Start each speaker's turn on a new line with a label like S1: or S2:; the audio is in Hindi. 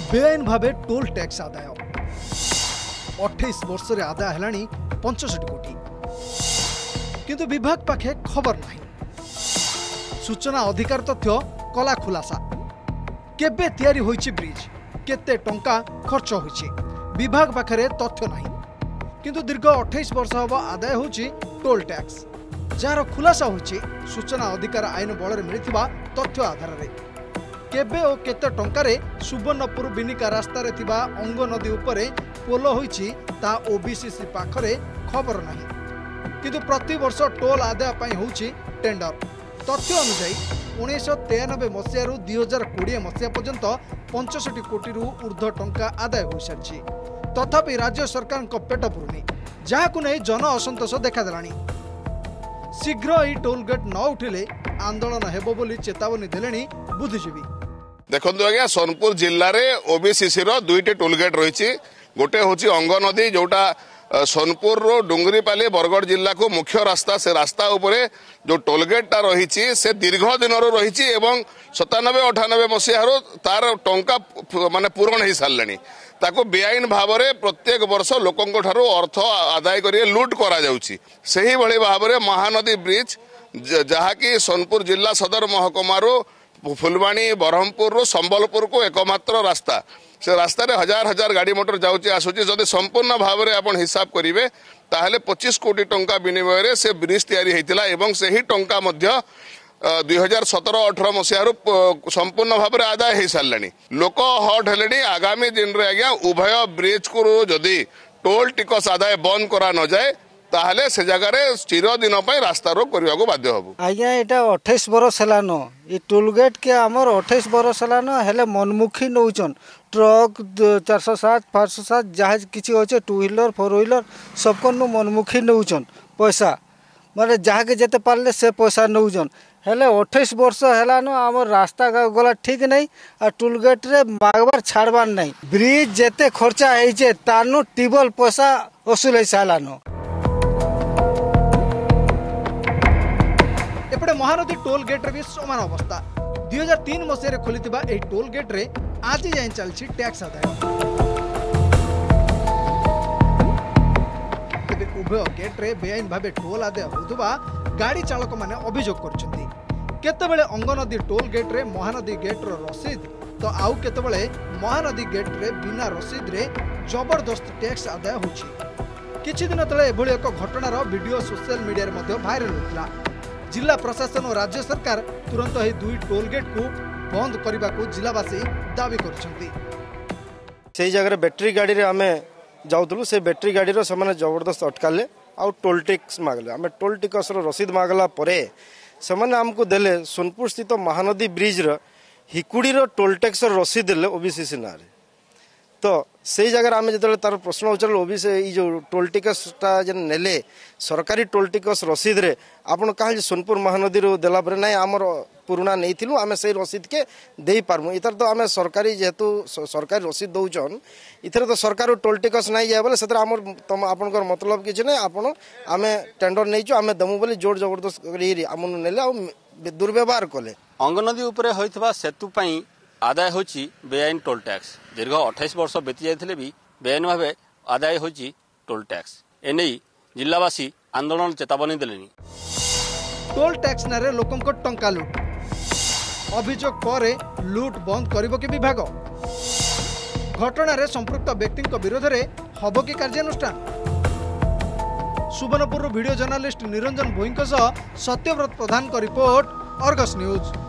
S1: बेआईन भावे टोल टैक्स आदाय 28 वर्ष रे आदाय हेलानी 65 कोटी किंतु विभाग पाखे खबर नहीं। सूचना अधिकार तथ्य कला खुलासा केबे तैयारी होईची ब्रिज केते टंका खर्च होईची विभाग पाखरे तथ्य नहीं किंतु दीर्घ 28 वर्ष हब आदाय होची टोल टैक्स जार खुलासा होईची सूचना अधिकार आईन बल मिलिथिबा तथ्य आधार रे केबे ओ केते टंकारे सुवर्णपुर बिनिका रास्ता रे थिबा अंग नदी उपरे पोल होईची ता ओबीसीसी पाखरे खबर नहीं किंतु प्रति वर्ष टोल आदाय पई होईची टेंडर तथ्य अनुसार 1993 मसीह 2020 मसीहा पर्यंत 65 कोटी ऊर्ध्व टंका आदाय हो सारी तथापि राज्य सरकार पेट पुरुनी जहां नहीं जन असंतोष देखादेलानी। शीघ्र यह टोल गेट न उठिले आंदोलन हेबो बोली चेतावनी देलेनी बुद्धिजीवी।
S2: देखो आज्ञा सोनपुर जिले में ओबीसीसी दुईटी टोल गेट रही गोटे हूँ अंग नदी जोटा सोनपुर डुंगरीपाली बरगढ़ जिला को मुख्य रास्ता से रास्ता उपरे जो टोल गेटा रही से दीर्घ दिन रही 97-98 मसीह तार टंका माने पूरण हो सारे ताको बेआईन भाव में प्रत्येक वर्ष लोकों ठारू अर्थ आदाय कर लुट करा से भाव में महानदी ब्रिज जहाँकि सोनपुर जिला सदर महकुमारू फुलवाणी ब्रह्मपुर संबलपुर को एकमात्र रास्ता से रास्ता रे हजार हजार गाड़ी मोटर जाऊँगी आसूची जदि संपूर्ण भाव में आप हिसाब करेंगे ताहले 25 कोटी टंका विनिमय से ब्रिज तैयारी होता एवं से ही टंका 2017-18 मसीह संपूर्ण भाव में आदाय हो सारे लोक हट हेले आगामी दिन में आज्ञा उभय ब्रिज को जदि टोल टिकस आदाय बंद करा न जाए ताहले से जगह चिर दिन रास्ता रोक करने को बाध्य हबु।
S3: आज्ञा यहाँ 28 बरस हेलान ये टोल गेट के आमर 28 बरस हेलान हेले मनमुखी नौचन ट्रक 407 507 जहाज किसी अच्छे 2 व्हीलर 4 व्हीलर सबको मनमुखी नौचन पैसा माने जहाँ के जेते पारे से पैसा नौचन हेले 28 वर्ष हेलान आमर रास्ता गला ठीक नहीं और टोल गेट रे मागबार छाड़बार नहीं ब्रिज जेते खर्चा है तारनु टिबल पैसा वसूल है सालान।
S1: एपटे महानदी टोल गेट रे भी समान अवस्था 2003 मसीह खोली टोल गेट रे आज जाए चलछि टैक्स आदाय उभय गेट रे बेआईन भावे टोल आदाय होउथबा गाड़ी चालक माने अभियोग करछन्ती केतेबेले अंग नदी टोल गेट रे महानदी गेट रो रसीद तो आउ केतेबेले महानदी गेट रे बिना रसीद रे जबरदस्त टैक्स आदाय होछि। किछि दिन तले एभଳି एक घटनार वीडियो सोशल मीडिया रे मध्ये भाइरल होतला। जिला प्रशासन और राज्य सरकार तुरंत ही दुई टोल गेट को बंद करने को जिलावासी दावी कर
S3: जगह बैटेरी गाड़ी रे आमे जाऊलु से बैटेरी गाड़ी रो से जबरदस्त अटकाले आउ टोल टैक्स मागले आमे टोल टिकस रसीद मागला परे से आमको देले सोनपुर स्थित Mahanadi bridge Hikudi toll tax रसीद देले ओबीसीसी ना तो से जगह आम जो तार प्रश्न उच्चार ओबीसी जो टोल टिकसटा जेन नेले सरकारी टोल टिकस रसीद रे आपन कहा सोनपुर महानदी देला पर ना आमर पुराना नहीं आम से रसीद के दे पारमु इतर तो आम सरकारी जेहेतु सरकारी रसीद दौन इथर तो सरकार टोल टिकस नहीं जाए बोले से तुम आपन मतलब किसी ना आपन आम टेंडर नहीं आम दमु बोली जोर जबरदस्त आम ने दुर्व्यवहार कले
S4: अंगनदी उपरे होइथबा सेतु पई आदाय होची बेआईन टोल टैक्स दीर्घ 28 वर्ष बीती जाते भी बेआईन भाव आदाय होची टोल टैक्स एने जिलावासी आंदोलन चेतावनी देलेनी।
S1: टोल टैक्स नारे लोकों को टंका लुट अभियोग परे लुट बंद करिबो कि विभाग घटना रे संपृक्त व्यक्ति विरोध में हबो कि कार्यानुष्ठान। सुवर्णपुर वीडियो जर्नालिस्ट निरंजन भोई सत्यव्रत प्रधान का रिपोर्ट अर्गस न्यूज।